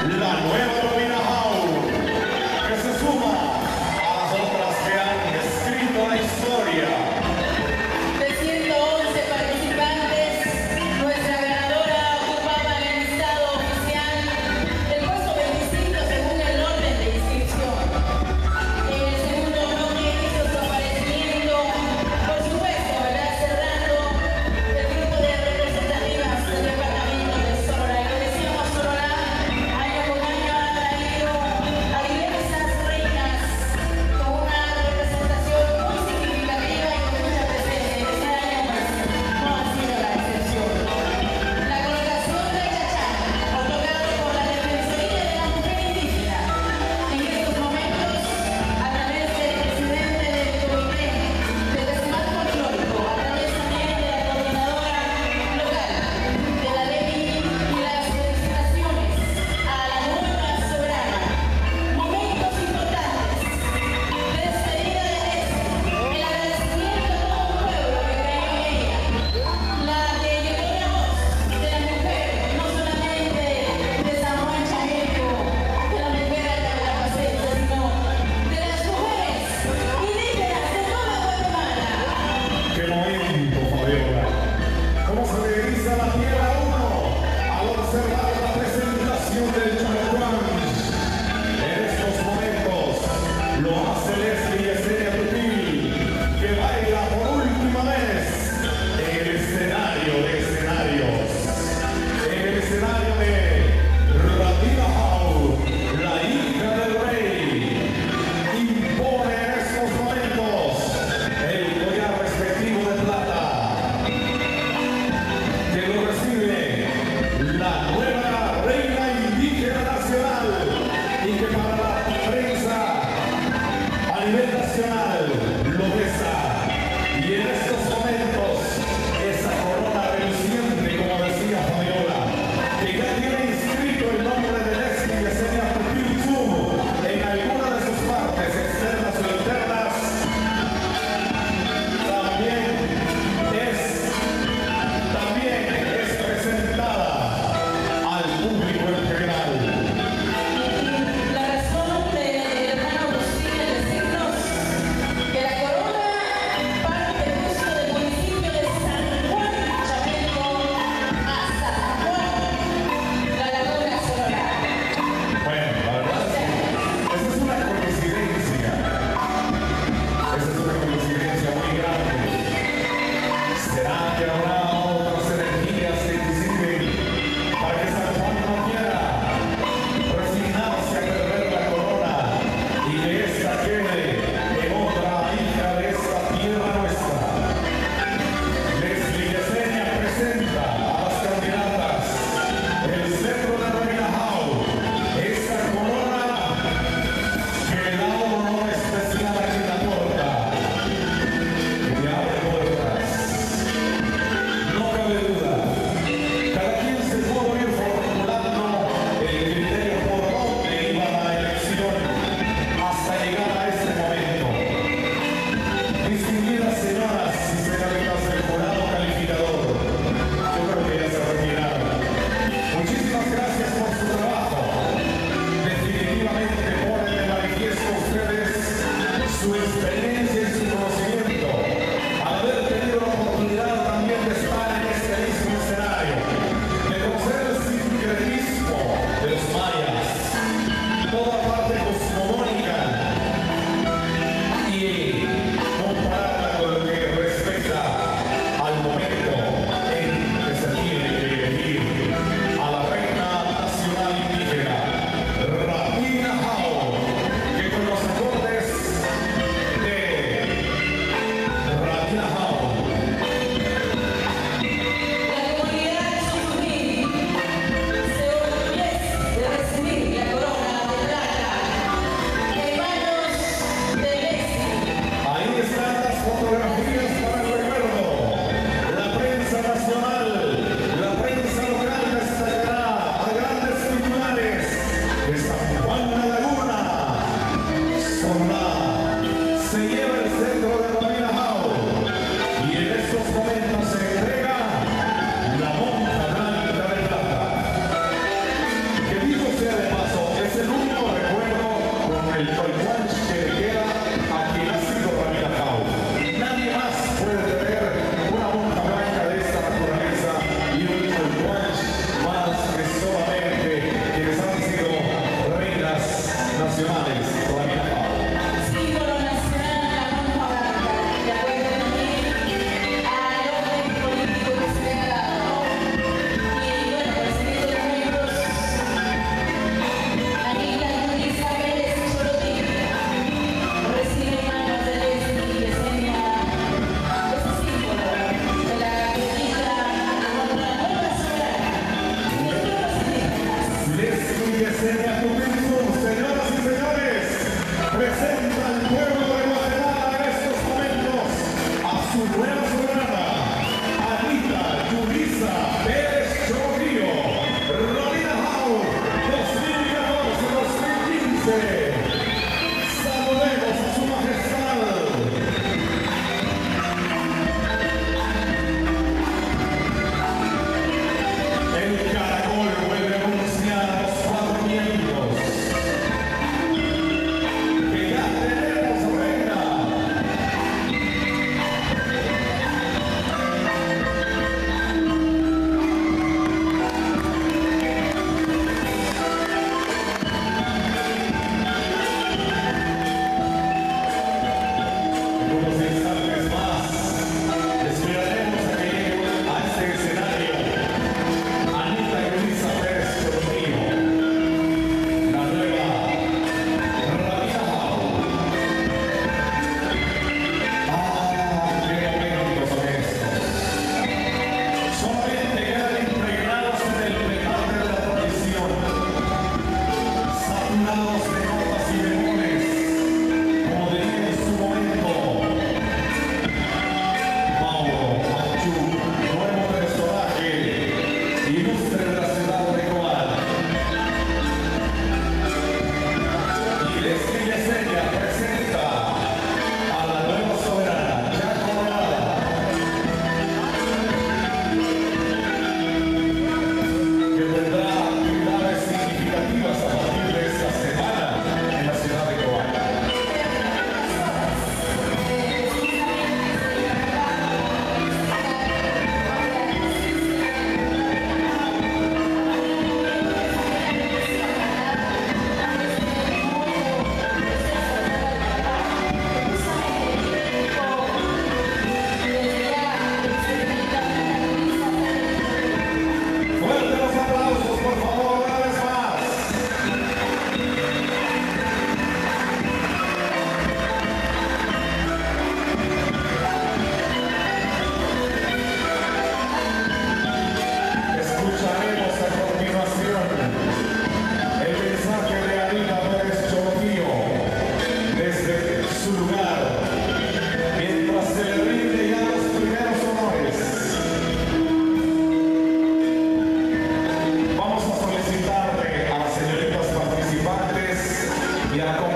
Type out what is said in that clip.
la nueva Romina House, que se suma a las otras que han escrito la historia. De 111 participantes, nuestra ganadora ocupaba en el listado oficial el puesto 25 según el orden de inscripción. En el segundo bloque hizo su aparecimiento, por supuesto, ¿verdad? Cerrando el grupo de representativas del departamento de Sonora. Y lo decíamos, Sonora, año con año ha Yesenia Cupizu, señoras y señores, presenta al pueblo de Guatemala en estos momentos a su nueva soberana, Anita Yulisa Pérez Chorillo, Rolina Hau, 2014-2015. Saludemos a su majestad. El caracol vuelve a anunciar a los 4 miembros que ya tenemos reina. En unos instantes más esperaremos a que llegue a este escenario Anita Yulisa Pérez Chorillo, la nueva Rolina Hau. ¡Qué momentos son estos! Solamente quedan impregnados en el metal de la tradición, saturados de notas y bemoles, como diría en su momento Mauro Manchú, nuevo personaje ilustre de la ciudad de Coal. Y desde Yesenia presenta a la nueva soberana ya coronada, que tendrá actividades significativas a partir de esta semana en la ciudad de Coal. Fuerte los aplausos, por favor, una vez más. Escucharemos a continuación el mensaje de Anita Pérez Chorillo desde su lugar, mientras se le rinde ya los primeros honores. Vamos a solicitarle a las señoritas participantes y a la